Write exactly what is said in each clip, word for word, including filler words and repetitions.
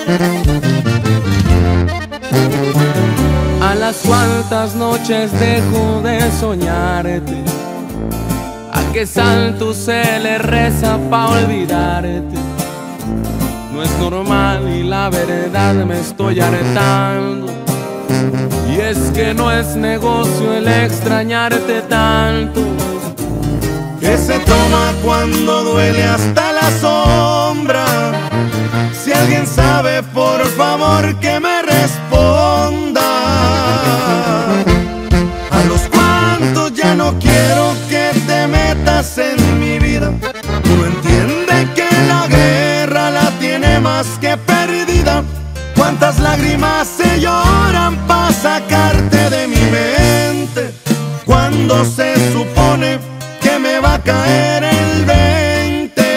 A las cuantas noches dejo de soñarte, a qué santo se le reza pa' olvidarte. No es normal y la verdad me estoy hartando, y es que no es negocio el extrañarte tanto, que se toma cuando duele hasta la sombra. Si alguien sabe, por favor que me responda. A los cuantos ya no quiero que te metas en mi vida. Uno entiende que la guerra la tiene más que perdida. Cuántas lágrimas se lloran pa' sacarte de mi mente, cuando se supone que me va a caer el veinte.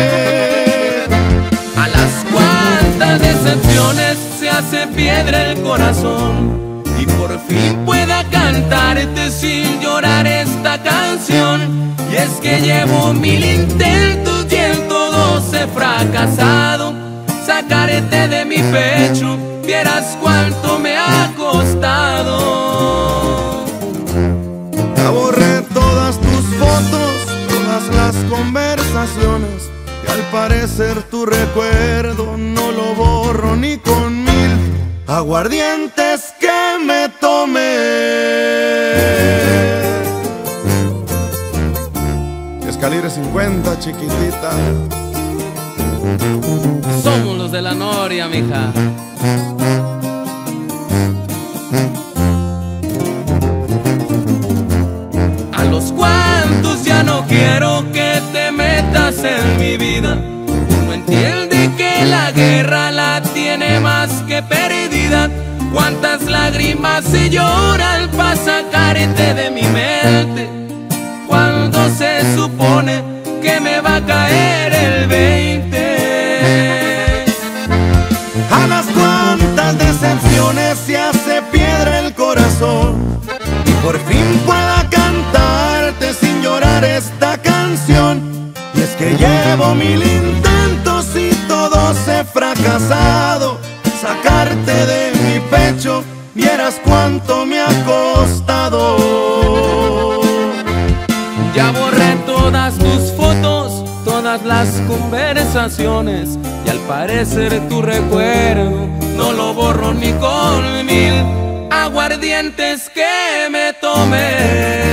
A las cuantas decepciones se hace piedra el corazón, y por fin pueda cantarte sin llorar esta canción. Y es que llevo mil intentos y en todos he fracasado. Sacarte de mi pecho, vieras cuánto me ha costado. Ya borré todas tus fotos, todas las conversaciones, y al parecer tu recuerdo no lo borro ni con mil aguardientes que me tomé. Es calibre cincuenta, chiquitita. Somos los de la Noria, mija. A los cuantos ya no quiero que te metas en mi vida. Uno entiende que la guerra la tiene más que perdida. Cuántas lágrimas se lloran pa' sacarte de mi mente, cuando se supone que me va a caer el veinte. A las cuantas decepciones se hace piedra el corazón, y por fin pueda cantarte sin llorar esta canción. Y es que llevo mil intentos y todos he fracasado. Sacarte de mi pecho, vieras cuánto me ha costado. Ya borré todas tus fotos, todas las conversaciones, y al parecer tu recuerdo no lo borro ni con mil aguardientes que me tomé.